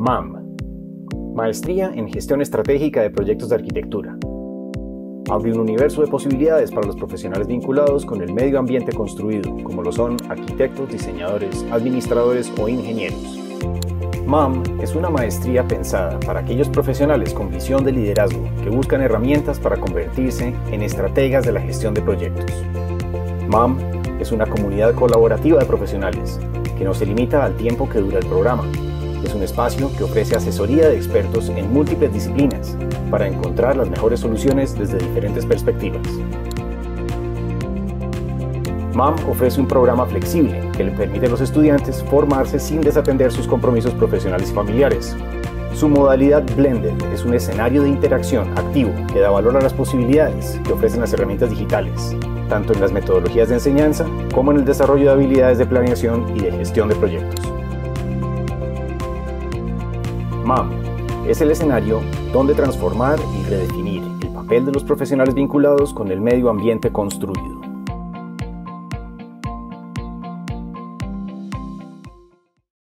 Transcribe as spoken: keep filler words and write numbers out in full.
M A M, Maestría en Gestión Estratégica de Proyectos de Arquitectura. Abre un universo de posibilidades para los profesionales vinculados con el medio ambiente construido, como lo son arquitectos, diseñadores, administradores o ingenieros. M A M es una maestría pensada para aquellos profesionales con visión de liderazgo que buscan herramientas para convertirse en estrategas de la gestión de proyectos. M A M es una comunidad colaborativa de profesionales que no se limita al tiempo que dura el programa. Es un espacio que ofrece asesoría de expertos en múltiples disciplinas para encontrar las mejores soluciones desde diferentes perspectivas. M A M ofrece un programa flexible que le permite a los estudiantes formarse sin desatender sus compromisos profesionales y familiares. Su modalidad Blended es un escenario de interacción activo que da valor a las posibilidades que ofrecen las herramientas digitales, tanto en las metodologías de enseñanza como en el desarrollo de habilidades de planeación y de gestión de proyectos. M A M es el escenario donde transformar y redefinir el papel de los profesionales vinculados con el medio ambiente construido.